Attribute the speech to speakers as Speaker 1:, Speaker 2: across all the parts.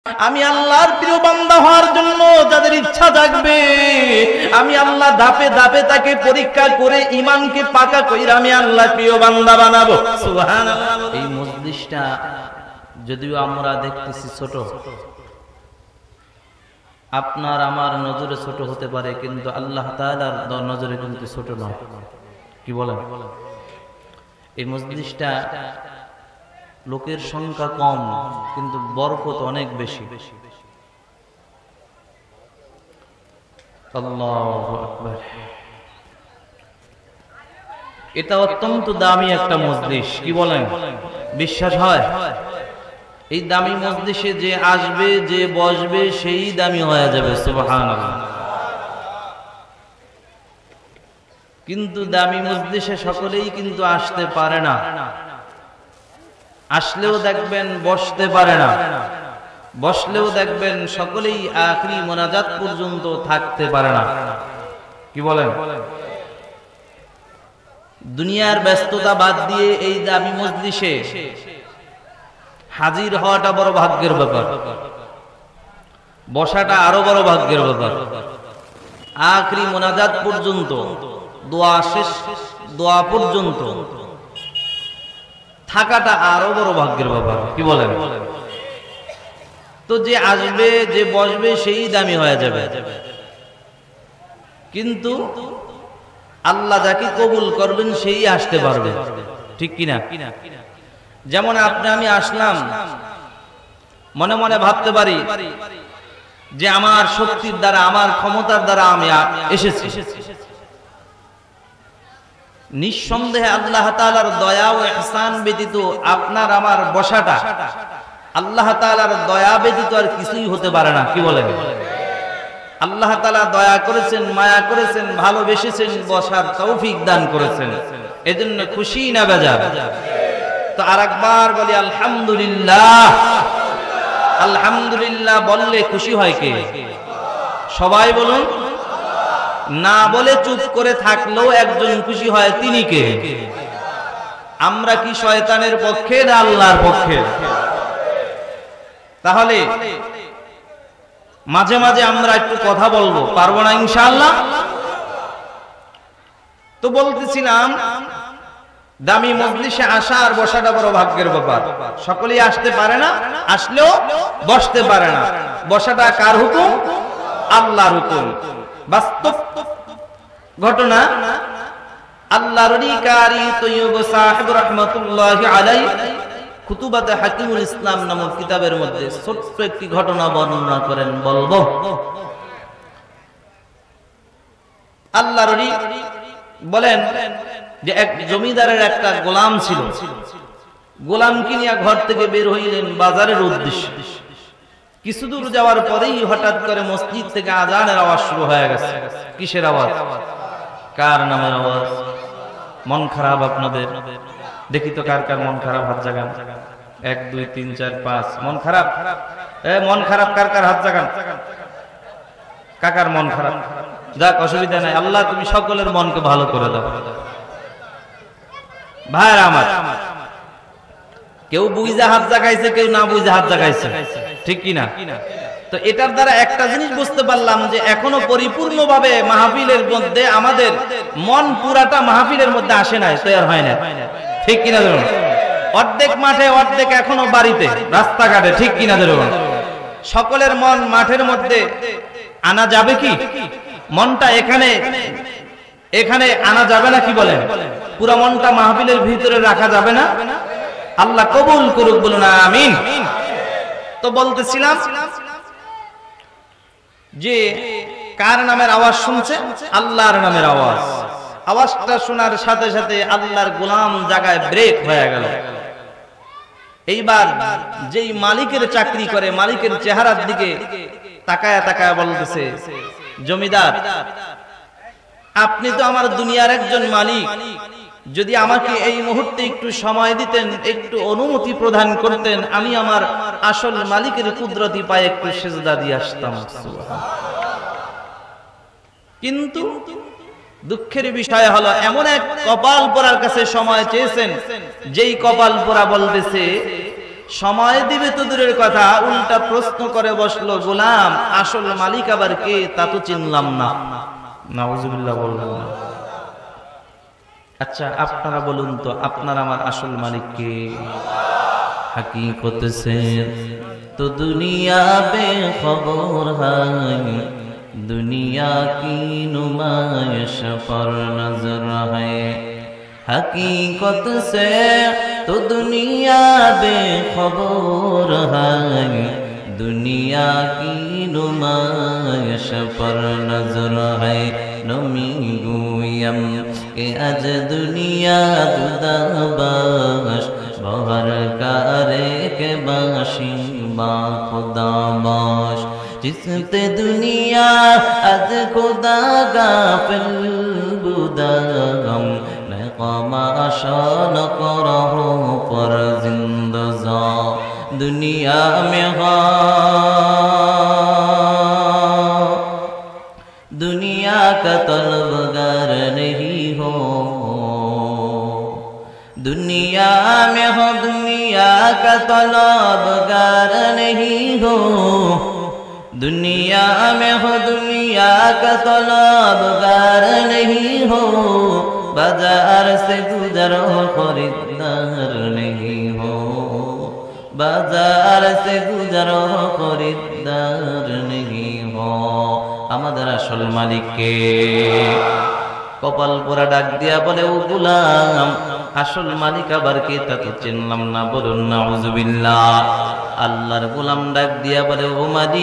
Speaker 1: আমি আল্লাহর প্রিয় বান্দা হওয়ার জন্য যাদের ইচ্ছা জাগবে, আমি আল্লাহ ধাপে ধাপে তাকে পরীক্ষা করে ঈমানকে পাকা কইরা আমি আল্লাহর প্রিয় বান্দা বানাবো। সুবহানাল্লাহ। এই মজলিসটা যদিও আমরা দেখতেছি ছোট, আপনার আমার নজরে ছোট হতে পারে, কিন্তু আল্লাহ তাআলার নজরে কিন্তু ছোট নয়। কি বলেন? এই মজলিসটা লোকের সংখ্যা কম, কিন্তু বরকত অনেক বেশি। আল্লাহু আকবার। এটা অত্যন্ত দামি একটা মজলিস। কি বলেন? বিশ্বাস হয়? এই দামি মজলিসে যে আসবে, যে বসবে, সেই দামি হয়ে যাবে। সুবহানাল্লাহ। কিন্তু দামি মজলিসে সকলেই কিন্তু আসতে পারে না, আসলেও দেখবেন বসতে পারে না, বসলেও দেখবেন সকলেই আখরি মোনাজাত পর্যন্ত থাকতে পারে না। কি বলেন? দুনিয়ার ব্যস্ততা বাদ দিয়ে এই দামি মজলিসে হাজির হওয়াটা বড় ভাগ্যের ব্যাপার, বসাটা আরো বড় ভাগ্যের ব্যাপার। আখরি মোনাজাত পর্যন্ত, দোয়া শেষ দোয়া পর্যন্ত থাকাটা আরো বড় ভাগ্যের ব্যাপার। কি বলেন? তো যে আসবে, যে বসবে, সেই দামি হয়ে যাবে। কিন্তু আল্লাহ যাকে কবুল করবেন সেই আসতে পারবে। ঠিক কিনা? যেমন আপনি আমি আসলাম, মনে মনে ভাবতে পারি যে আমার শক্তির দ্বারা, আমার ক্ষমতার দ্বারা আমি এসেছি। নিঃসন্দেহে আল্লাহ তাআলার দয়া ও ইহসান ব্যতীত আপনার আমার বসাটা আল্লাহ তাআলার দয়া ব্যতীত আর কিছুই হতে পারে না। কি বলেন? আল্লাহ তাআলা দয়া করেছেন, মায়া করেছেন, ভালোবেসেছেন, বসার তৌফিক দান করেছেন। এজন্য খুশি না বেজার? তো আরেকবার বলি আলহামদুলিল্লাহ। আলহামদুলিল্লাহ বললে খুশি হয় কে? সবাই বলুন। না বলে চুপ করে থাকলেও একজন খুশি হয়, তিনি কে? আমরা কি শয়তানের পক্ষে না আল্লাহর পক্ষে? তাহলে মাঝে মাঝে আমরা একটু কথা বলবো, পারবো না ইনশাআল্লাহ? তো বলতেছিলাম দামি মজলিসে আসা আর বসাটা বড় ভাগ্যের ব্যাপার। সকলেই আসতে পারে না, আসলেও বসতে পারে না। বসাটা কার হুকুম? আল্লাহর হুকুম। বাস্তব ঘটনা, আল্লাহর কারি তৈয়ব সাহেব রাহমাতুল্লাহি আলাইহি খুতুবাতে হাকিমুল ইসলাম নামক কিতাবের মধ্যে ছোট্ট একটি ঘটনা বর্ণনা করেন, বলবো। আল্লাহর বলেন যে এক জমিদারের একটা গোলাম ছিল। গোলাম কিনিয়া ঘর থেকে বের হইলেন বাজারের উদ্দেশ্যে। কিছু দূর যাওয়ার পরেই হঠাৎ করে মসজিদ থেকে আযানের আওয়াজ শুরু হয়ে গেছে। কিসের আওয়াজ? কার নামের আওয়াজ? মন খারাপ আপনাদের? দেখি তো কার কার মন খারাপ, হাত জাগান। 1 2 3 4 5। মন খারাপ? মন খারাপ কার কার? হাত জাগান। কাকার মন খারাপ? যাক, অসুবিধা নাই, আল্লাহ তুমি সকলের মনকে ভালো করে দাও। ভাইরা আমার, কেউ বুঝা হাত জাগাইছে, কেউ না বুঝা হাত জাগাইছে। ঠিক কিনা? তো এটার দ্বারা একটা জিনিস বুঝতে পারলাম যে এখনো পরিপূর্ণভাবে মাহফিলের মধ্যে আমাদের মন পুরাটা মাহফিলের মধ্যে আসে নাই, তৈরি হয় না। ঠিক কিনা? ধরুন অর্ধেক মাঠে, অর্ধেক এখনো বাড়িতে, রাস্তাঘাটে। ঠিক কিনা? ধরুন সকলের মন মাঠের মধ্যে আনা যাবে কি? মনটা এখানে এখানে আনা যাবে না? কি বলেন? পুরো মনটা মাহফিলের ভিতরে রাখা যাবে না? আল্লাহ কবুল করুক, বলুন আমিন। তো বলতেছিলাম যে কার নামের আওয়াজ শুনছে? আল্লাহর নামের আওয়াজ। আওয়াজটা শোনার সাথে সাথে আল্লাহর গোলাম জায়গায় ব্রেক হয়ে গেল। এইবার যেই মালিকের চাকরি করে, মালিকের চেহারার দিকে তাকায়া তাকায়া বলতেছে, জমিদার আপনি তো আমার দুনিয়ার একজন মালিক, যদি আমাকে এই মুহূর্তে একটু সময় দিতেন, একটু অনুমতি প্রদান করতেন, আমি আমার আসল মালিকের কুদরতি পায়ে একটু সিজদা দিয়ে আসতাম। কিন্তু দুঃখের বিষয় হলো এমন এক কপাল পোড়ার কাছে সময় চেয়েছেন, যেই কপাল পোড়া বলতেছে সময় দিবে তো দূরের কথা, উল্টা প্রশ্ন করে বসলো, গোলাম আসল মালিক আবার কে তা তো চিনলাম না। নাউজুবিল্লাহ বললেন না। আচ্ছা আপনারা বলুন তো, আপনার আমার আসল মালিক কে? हकीकत से तो दुनिया बेखबर है, दुनिया की नुमाइश पर नजर है। हकीकत से तो दुनिया बेखबर है, दुनिया की नुमाइश पर नजर है। नमी गुयम के अज दुनिया दुदाबाश, बहर करे के बाशी बा खुदा बाश। जिसते दुनिया अज खुदा गाफिल बुदागम, नक़माशा न करहो पर जिंदजा। दुनिया में दुनिया का तलबगार नहीं हो, दुनिया में हो दुनिया का तलबगार नहीं हो, दुनिया में हो दुनिया का तलबगार नहीं हो। बाजार से गुजरो खरीदार नहीं हो, बाजार से गुजरो खरीदार नहीं हो। আমাদের আসল মালিক কে? কপাল পোড়া ডাক দিয়া বলে, ও গোলাম আসল মালিক আবার কে তা তো চিনলাম না। বলুন নাউজুবিল্লাহ। আল্লাহর গোলাম ডাক দিয়া বলে, ও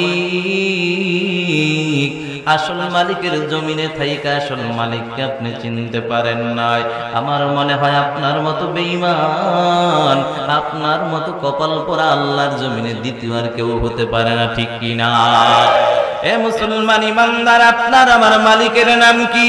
Speaker 1: মালিক, আসল মালিকের জমিনে থাইকা আসল মালিককে আপনি চিনতে পারেন নাই। আমার মনে হয় আপনার মতো বেঈমান, আপনার মতো কপাল পোড়া আল্লাহর জমিনে দ্বিতীয় আর কেউ হতে পারে না, ঠিক কি না? এ মুসলমান ইমানদার, আপনার আমার মালিকের নাম কি?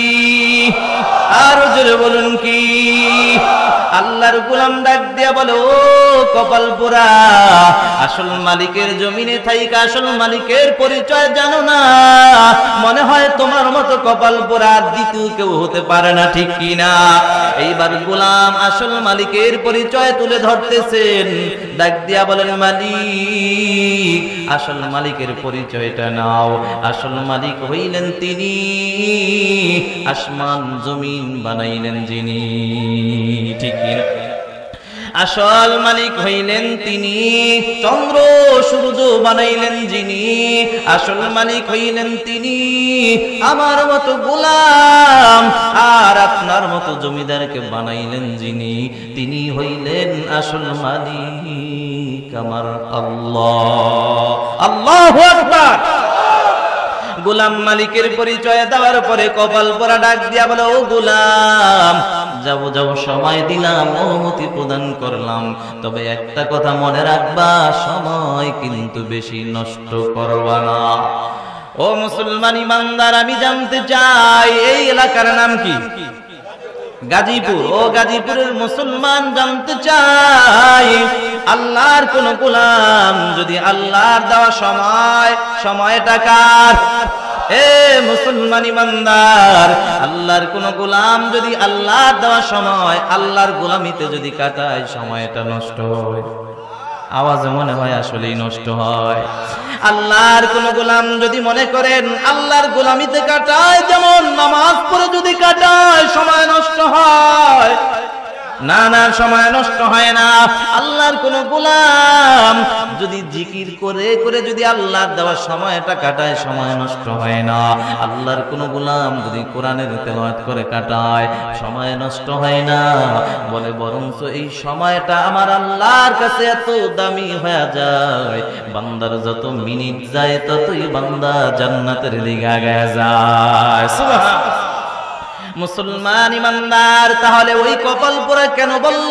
Speaker 1: আর জোরে বলুন কি? আল্লাহর গোলাম ডাক দিয়া বলে, ও কপাল পোড়া, আসল মালিকের জমিনে থাইকা আসল মালিকের পরিচয় জানো না? মনে হয় তোমার মতো কপাল পোড়া দ্বিতীয় কেউ হতে পারে না, ঠিক কি না? এইবার গোলাম আসল মালিকের পরিচয় তুলে ধরতেছেন, ডাক দিয়া বলেন, মালিক আসল মালিকের পরিচয়টা নাও। আসল মালিক হইলেন তিনি, আসমান জমিন বানাইলেন যিনি, ঠিক কি না? আসল মালিক হইলেন তিনি, চন্দ্র সূর্য বানাইলেন যিনি। আসল মালিক হইলেন তিনি, আমার মতো গোলাম আর আপনার মতো জমিদারকে বানাইলেন যিনি, তিনি হইলেন আসল মালিক আমার আল্লাহ। আল্লাহু আকবার। গোলাম মালিকের পরিচয় দেওয়ার পরে কপাল পোড়া ডাক দিয়া বলে, ও গোলাম যাবো যাবো সময় দিলাম, অনুমতি প্রদান করলাম, তবে একটা কথা মনে রাখবা, সময় কিন্তু বেশি নষ্ট করবা না। ও মুসলমান ইমানদার, আমি জানতে চাই এই এলাকার নাম কি? গাজীপুর। ও গাজীপুরের মুসলমান জানতে চাই, আল্লাহর কোন গোলাম যদি আল্লাহর দেওয়া সময়টা কার? এ মুসলমান ইমানদার, আল্লাহর কোন গোলাম যদি আল্লাহর দেওয়া সময় আল্লাহর গোলামিতে যদি কাটায়, সময়টা নষ্ট হয়। আওয়াজে মনে হয় আসলেই নষ্ট হয়। আল্লাহর কোন গোলাম যদি মনে করেন আল্লাহর গোলামিতে কাটায়, যেমন নামাজ পড়ে যদি কাটায়, সময় নষ্ট হয়। না না, সময় নষ্ট হয় না। আল্লাহর কোন গোলাম যদি জিকির করে করে যদি আল্লাহর দেওয়া সময়টা কাটায়, সময় নষ্ট হয় না। আল্লাহর কোন গোলাম যদি কোরআনের তেলাওয়াত করে কাটায়, সময় নষ্ট হয় না। বলে বরঞ্চ এই সময়টা আমার আল্লাহর কাছে এত দামি হয়ে যায়, বান্দার যত মিনিট যায় ততই বান্দা জান্নাতের দিকে আগায় যায়। সুবহানাল্লাহ। মুসলমান ইমানদার, তাহলে ওই কপাল পোড়া কেন বলল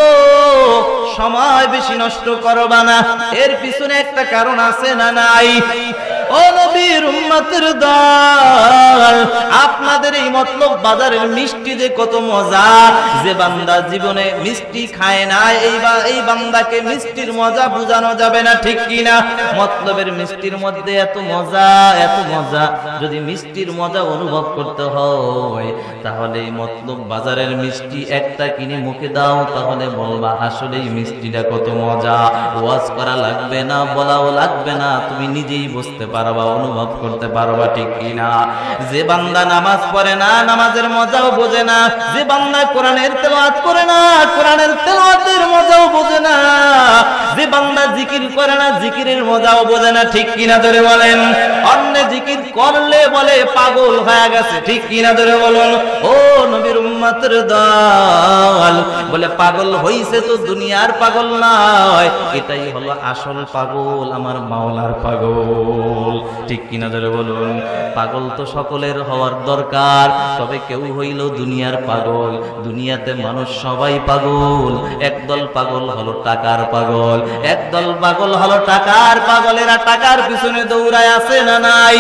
Speaker 1: সময় বেশি নষ্ট করবা না? এর পিছনে একটা কারণ আছে না নাই? ও নবীর উম্মতের দল, আপনাদের এই মতলব বাজারের মিষ্টি যে কত মজা, যে বান্দা জীবনে মিষ্টি খায় না এই বান্দাকে মিষ্টির মজা বোঝানো যাবে না, ঠিক কি না? মতলবের মিষ্টির মধ্যে এত মজা, এত মজা। যদি মিষ্টির মজা অনুভব করতে হয় তাহলে এই মতলব বাজারের মিষ্টি একটা কিনে মুখে দাও, তাহলে বলবা আসলে এই মিষ্টিটা কত মজা। ওয়াজ করা লাগবে না, বলাও লাগবে না, তুমি নিজেই বুঝতে পারবা, অনুভব করতে পারবা, ঠিক কি না? যে বান্দা নামাজ পড়ে না, নামাজের মজাও বোঝে না। যে বান্দা কোরআনের তেলাওয়াত করে না, কোরআনের তেলাওয়াতের মজাও বোঝে না। যে বান্দা জিকির করে না, জিকিরের মজাও বোঝে না, ঠিক কিনা ধরে বলেন? অন্য জিকির করলে বলে পাগল হয়ে গেছে, ঠিক কিনা ধরে বলুন? ও নবীর উম্মতের দল, বলে পাগল হইছে তো দুনিয়ার পাগল নয়, এটাই হলো আসল পাগল, আমার মাওলার পাগল, ঠিক কিনা ধরে বলুন? পাগল তো সকলের হওয়ার দরকার, তবে কেউ হইল দুনিয়ার পাগল। দুনিয়াতে মানুষ সবাই পাগল। একদল পাগল হলো টাকার পাগল, একদল পাগল হলো টাকার পাগল। এরা টাকার পিছনে দৌড়ায় আছে না নাই?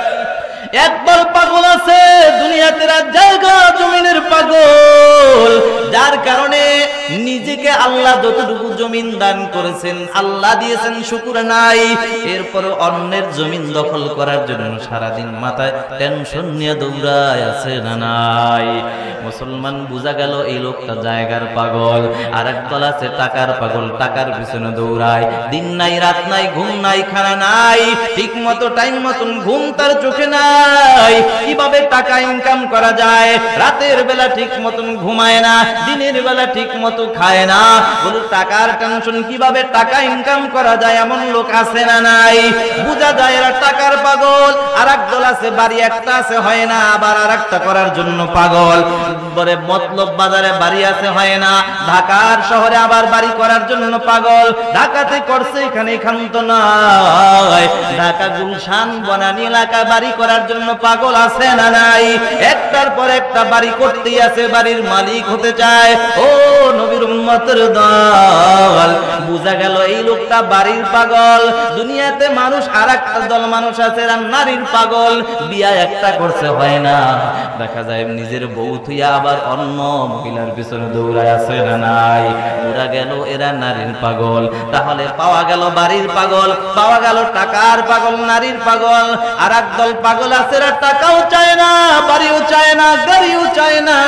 Speaker 1: একদল পাগল আছে দুনিয়াতে জায়গা জমিনের পাগল, যার কারণে নিজেকে আল্লাহ যতটুকু জমিন দান করেছেন, আল্লাহ দিয়েছেন, শুকর নাই, এরপর অন্যের জমিন দখল করার জন্য সারাদিন মাথায় টেনশন নিয়ে দৌড়ায় আছে না নাই? মুসলমান বুঝা গেল এই লোকটা জায়গার পাগল। আর একদল আছে টাকার পাগল, টাকার পিছনে দৌড়ায়, দিন নাই রাত নাই, ঘুম নাই খানা নাই, ঠিক মতো টাইম মতন ঘুম তার চোখে নাই। কিভাবে টাকা ইনকাম করা যায়, রাতের বেলা ঠিক মতন ঘুমায় না, দিনের বেলা ঠিক মতো খায় না, বলে টাকার টেনশন, কিভাবে টাকা ইনকাম করা যায়, এমন লোক আছে না নাই? বুঝা যায় এরা টাকার পাগল। আর একদল আছে বাড়ি একটা আছে হয় না, আবার আর একটা করার জন্য পাগল। বলে মতলব বাজারে বাড়ি আছে হয় না, ঢাকার শহরে আবার বাড়ি করার জন্য পাগল। ঢাকাতে করছে, এখানে এখান্ত নয়, ঢাকা গুলশান বনানী এলাকা বাড়ি করার জন্য পাগল আছে না নাই? একটার পর একটা বাড়ি করতেই আছে, বাড়ির মালিক হতে চায়। ও নবীর উম্মতের দল, বুঝা গেল এই লোকটা বাড়ির পাগল। দুনিয়াতে মানুষ আর একটা দল মানুষ আছে নারীর পাগল। বিয়া একটা করছে হয় না, দেখা যায় নিজের বউ থুইয়া আবার অন্য মহিলার পিছনে দৌড়ায় আছে না নাই? বুঝা গেল এরা নারীর পাগল। তাহলে পাওয়া গেল বাড়ির পাগল, পাওয়া গেল টাকার পাগল, নারীর পাগল। আর একদল পাগল আছে এরা টাকাও চায় না, বাড়িও চায় না, গাড়িও চায় না,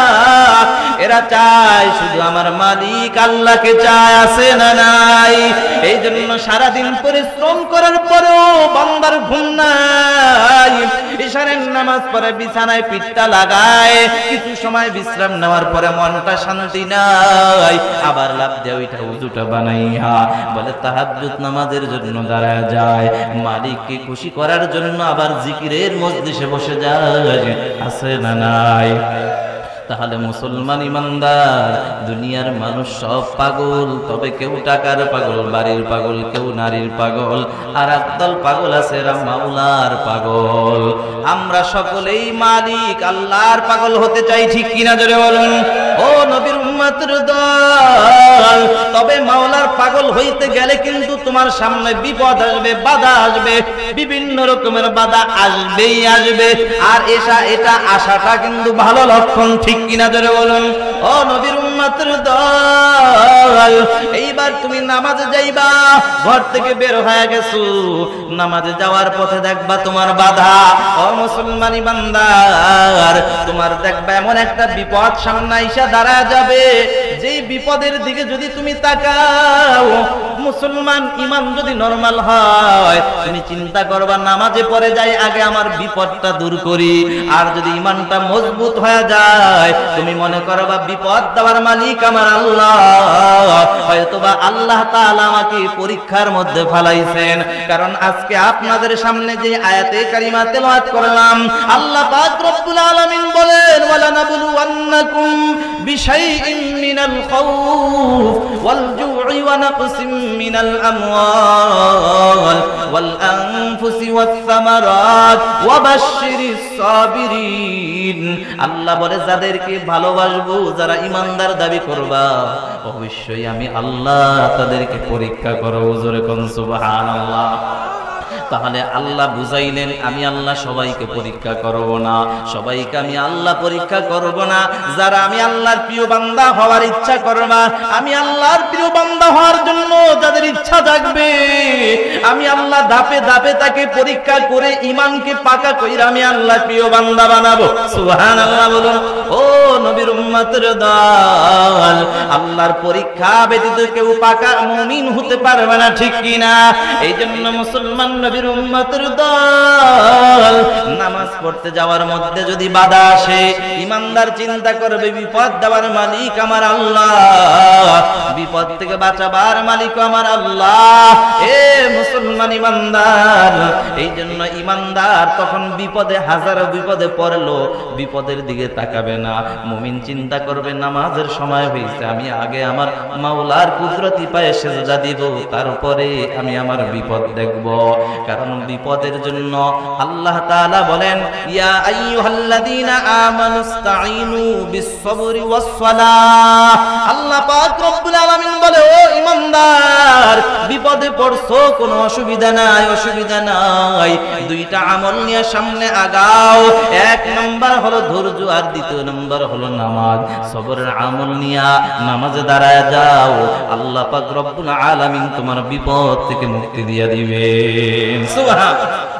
Speaker 1: এরা চায় শুধু আমার মালিক আল্লাহকে চায়, আছে না নাই? এই জন্য সারাদিন পরিশ্রম করার পরেও বান্দার ঘুম নাই। ইশারের নামাজ পড়ে বিছানায় পিঠটা লাগায়, কিছু সময় বিশ্রাম নেওয়ার পরে মনটা শান্তি নাই, আবার লাভ দিয়ে ওইটা উজুটা বানাইয়া বলে তাহাজ্জুদ নামাজের জন্য দাঁড়ায় যায়, মালিককে খুশি করার জন্য আবার জিকিরের মজলিসে বসে যায়, আছে না নাই? তাহলে মুসলমান ইমানদার, দুনিয়ার মানুষ সব পাগল, তবে কেউ টাকার পাগল, বাড়ির পাগল, কেউ নারীর পাগল, আর একদল পাগল আছে মাওলার পাগল। আমরা সকলেই মালিক আল্লাহর পাগল হতে চাই, ঠিক কিনা জোরে বলুন? ও নবীর উম্মতের দল, তবে মাওলার পাগল হইতে গেলে কিন্তু তোমার সামনে বিপদ আসবে, বাধা আসবে, বিভিন্ন রকমের বাধা আসবেই আসবে। আর এটা আশাটা কিন্তু ভালো লক্ষণ, ঠিক কিনা জোরে বলুন? ও নবীর উম্মতের দল, এইবার তুমি নামাজে যাইবা, ঘর থেকে বের হয়ে গেছো, নামাজে যাওয়ার পথে দেখবা তোমার বাধা। ও মুসলমানি বান্দার, তোমার দেখবা এমন একটা বিপদ সামনে আইসা দাঁড়া যাবে, যেই বিপদের দিকে যদি তুমি তাকাও, মুসলমান ইমান যদি নরমাল হয়, তুমি চিন্তা করবা নামাজে পড়ে যাই, আগে আমার বিপদটা দূর করি। আর যদি ইমানটা মজবুত হয়ে যায়, তুমি মনে করবা বিপদ দেওয়ার মালিক আমার আল্লাহ, হয়তোবা আল্লাহ তাআলা আমাকে পরীক্ষার মধ্যে ফেলাইছেন। কারণ আজকে আপনাদের সামনে যে আয়াতে কারিমা তেলাওয়াত করলাম, আল্লাহ পাক রব্বুল আলামিন বলেন, ওয়ালা নাবলুওয়ান্নাকুম বিশাইইন মিনাল খাউফ ওয়াল জু'i ওয়া নাকসিম মিনাল আমওয়াল ওয়াল আনফুসি ওয়াস সামারাত ওয়া বাশশিরিস সাবিরিন। আল্লাহ বলে যাদেরকে ভালোবাসবো, যারা ইমানদার দাবি করবা, অবশ্যই আমি আল্লাহ তাদেরকে পরীক্ষা করব। জোরে কোন সুবহানাল্লাহ। তাহলে আল্লাহ বুঝাইলেন আমি আল্লাহ সবাইকে পরীক্ষা করব না, সবাইকে আমি আল্লাহ পরীক্ষা করব না। যারা আমি আল্লাহর প্রিয় বান্দা হওয়ার ইচ্ছা করবা, আমি আল্লাহর প্রিয় বান্দা হওয়ার জন্য যাদের ইচ্ছা জাগবে, আমি আল্লাহ ধাপে ধাপে তাকে পরীক্ষা করে ঈমানকে পাকা কইরা আমি আল্লাহর প্রিয় বান্দা বানাবো। সুবহানাল্লাহ বলুন। ও নবীর উম্মতের দল, আল্লাহর পরীক্ষা ব্যতীত কেউ পাকা মুমিন হতে পারবে না, ঠিক কি না? এই জন্য মুসলমান নবীর উম্মতের দল নামাজ পড়তে যাওয়ার মধ্যে যদি বাধা আসে, ইমানদার চিন্তা করবে বিপদ দেওয়ার মালিক আমার আল্লাহ, বিপদ থেকে বাঁচাবার মালিক আমার আল্লাহ। এ মুসলমান ইমানদার, এই জন্য ইমানদার তখন বিপদে হাজারো বিপদে পড়লো, বিপদের দিকে তাকাবে না। মুমিন চিন্তা করবে নামাজের সময় হয়েছে, আমি আগে আমার মাওলার কুদরতি পায়ে সেজদা দিব, তারপরে আমি আমার বিপদ দেখব। কারণ বিপদের জন্য আল্লাহ তাআলা বলেন ইয়া আইয়ুহাল্লাযীনা আমানুস্তাঈনু বিস-সাবরি ওয়াস-সালাহ। আল্লাহ পাক রব্বুল আলামিন বলে ও ঈমানদার, বিপদে পড়ছো, কোনো অসুবিধা নাই, অসুবিধা নাই, দুইটা আমল নিয়ে সামনে আগাও। এক নাম্বার হলো ধৈর্য, আর দ্বিতীয় নাম্বার হলো নামাজ। সবরের আমল নিয়া নামাজে দাঁড়ায় যাও, আল্লাহ পাক রব্বুল আলামিন তোমার বিপদ থেকে মুক্তি দিয়ে দিবেন। সুবহান।